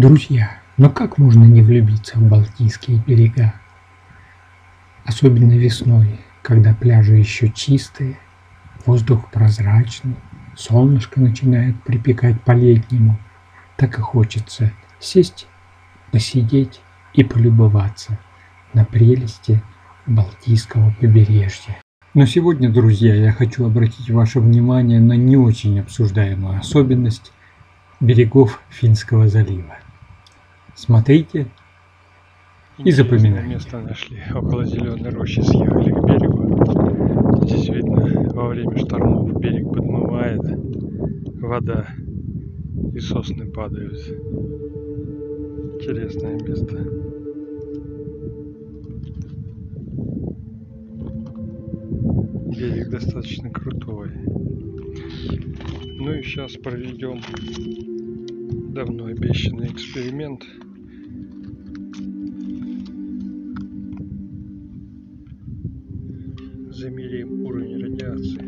Друзья, но как можно не влюбиться в Балтийские берега? Особенно весной, когда пляжи еще чистые, воздух прозрачный, солнышко начинает припекать по-летнему, так и хочется сесть, посидеть и полюбоваться на прелести Балтийского побережья. Но сегодня, друзья, я хочу обратить ваше внимание на не очень обсуждаемую особенность берегов Финского залива. Смотрите и запоминайте. Место нашли, около зеленой рощи съехали к берегу. Здесь видно, во время штормов берег подмывает, вода и сосны падают. Интересное место. Берег достаточно крутой. Ну и сейчас проведем давно обещанный эксперимент. Замерим уровень радиации.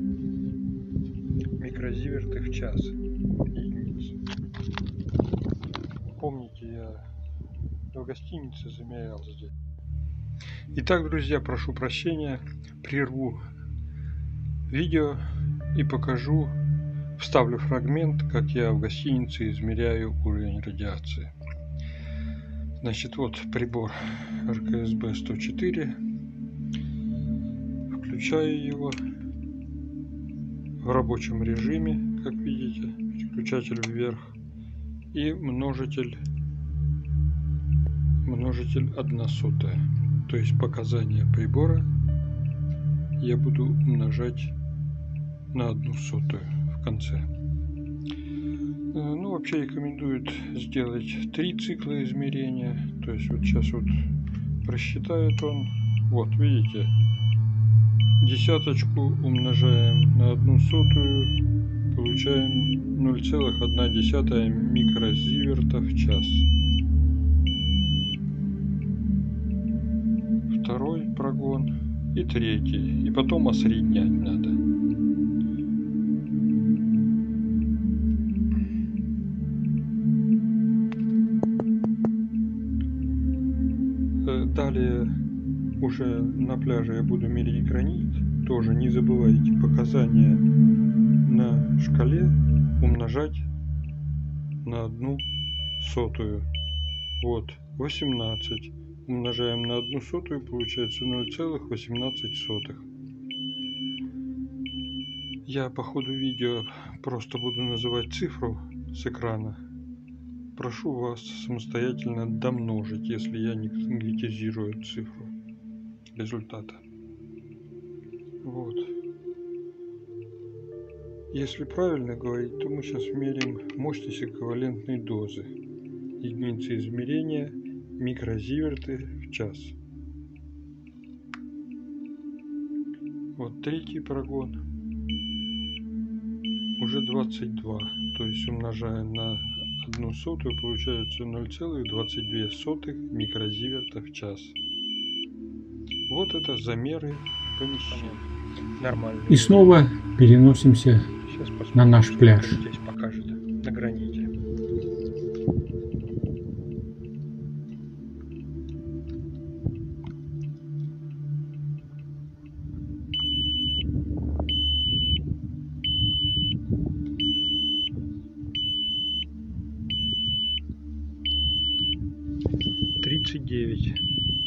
Микрозиверты в час. Единиц. Помните, я в гостинице замерял здесь. Итак, друзья, прошу прощения, прерву видео и покажу, вставлю фрагмент, как я в гостинице измеряю уровень радиации. Значит, вот прибор РКСБ 104. Включаю его в рабочем режиме, как видите, переключатель вверх, и множитель 1/100. То есть показания прибора я буду умножать на 1/100 в конце. Ну, вообще рекомендуют сделать 3 цикла измерения. То есть вот сейчас вот просчитает он. Вот, видите, десяточку умножаем на 1/100, получаем 0,1 микрозиверта в час. Второй прогон и третий, и потом осреднять надо. Далее уже на пляже я буду мерить гранит. Тоже не забывайте показания на шкале умножать на 1/100. Вот 18 умножаем на 1/100, получается 0,18. Я по ходу видео просто буду называть цифру с экрана. Прошу вас самостоятельно домножить, если я не конкретизирую цифру результата. Вот. Если правильно говорить, то мы сейчас меряем мощность эквивалентной дозы. Единицы измерения микрозиверты в час. Вот третий прогон. Уже 22. То есть умножая на 1/100, получается 0,22 микрозиверта в час. Вот это замеры помещения. Нормально. И снова переносимся на наш пляж. Здесь покажет на граните. -39.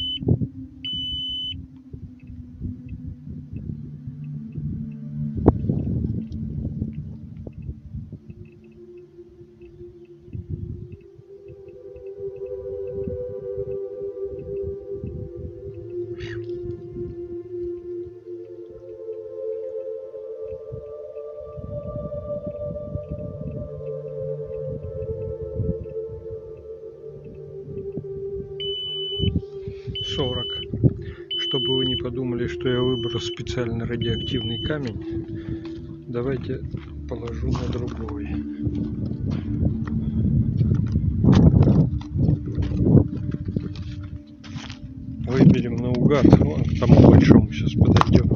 Чтобы вы не подумали, что я выбрал специально радиоактивный камень, давайте положу на другой. Выберем наугад, вон к тому большому сейчас подойдем.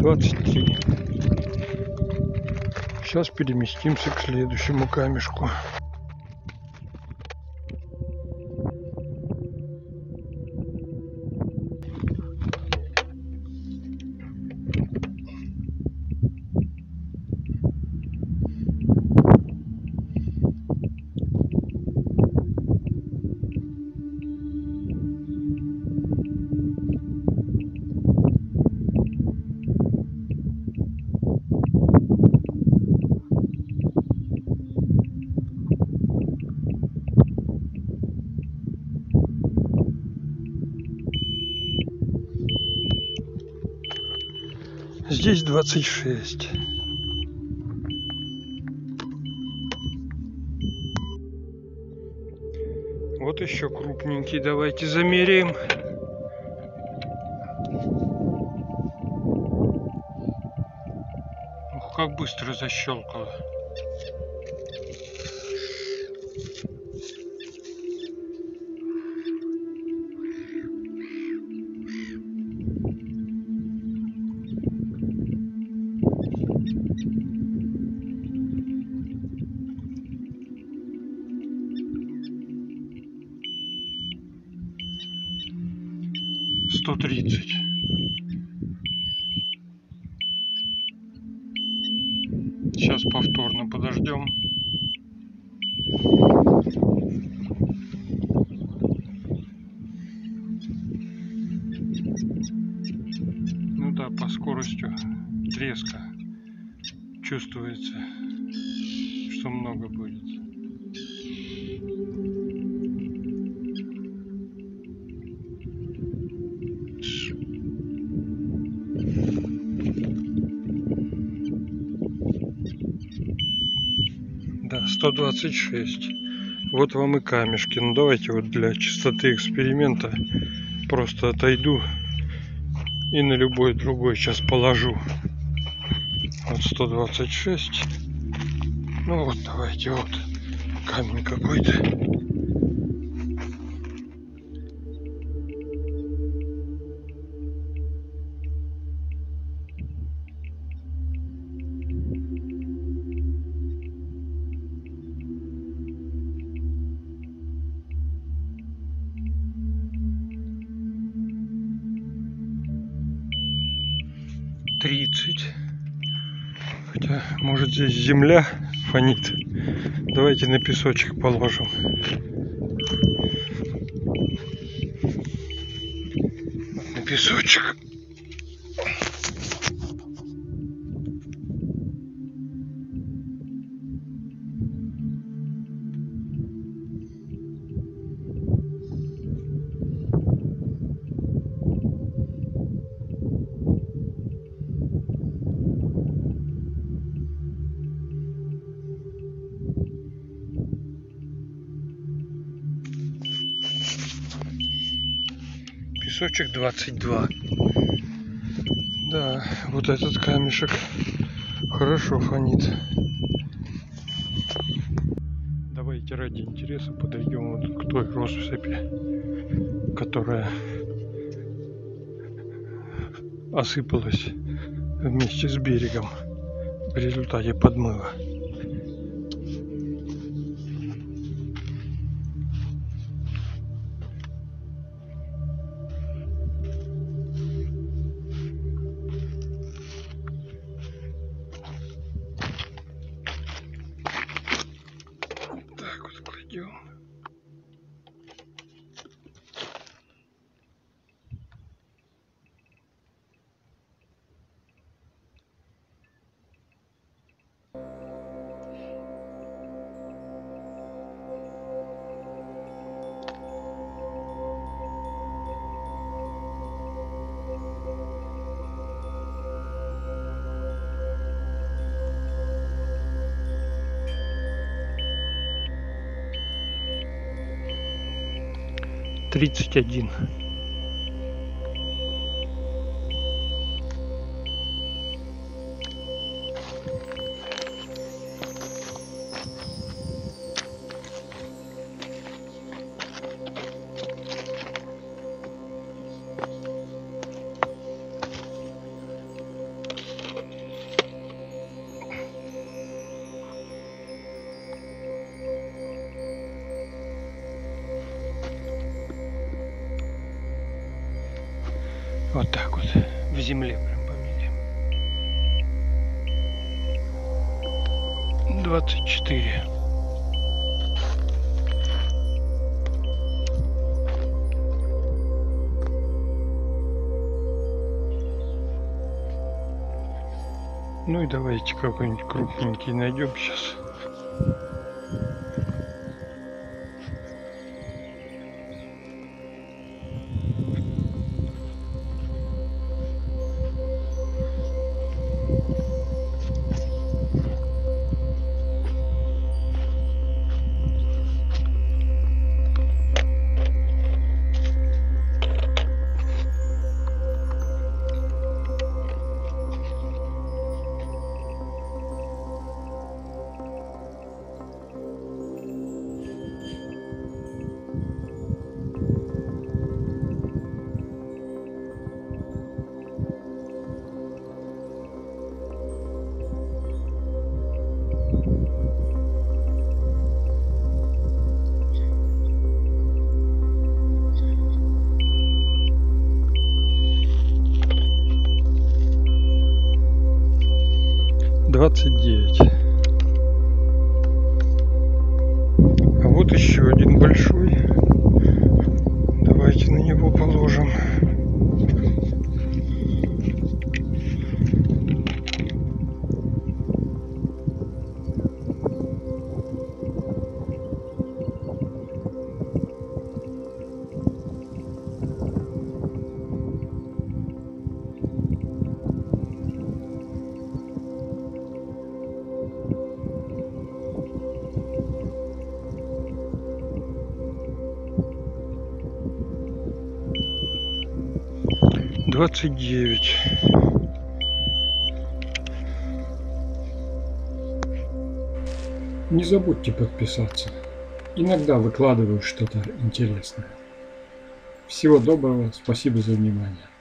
23. Сейчас переместимся к следующему камешку. Здесь 26. Вот еще крупненький. Давайте замеряем. Ух, как быстро защелкало. $130. Сейчас повторно подождем. Ну да, по скорости треска чувствуется, что много будет. Да, 126. Вот вам и камешки. Ну давайте вот для чистоты эксперимента просто отойду и на любой другой сейчас положу. Вот 126. Ну вот давайте вот камень какой-то. Хотя, может, здесь земля фонит. Давайте на песочек положим. На песочек. Песочек 22. Да, вот этот камешек хорошо фонит. Давайте ради интереса подойдем вот к той россыпи, которая осыпалась вместе с берегом в результате подмыва. Так вот кладем. Тридцать один. Вот так вот, в земле прям померяем. 24. Ну и давайте какой-нибудь крупненький найдем сейчас. А вот еще один большой. Давайте на него положим. $29. Не забудьте подписаться. Иногда выкладываю что-то интересное. Всего доброго, спасибо за внимание.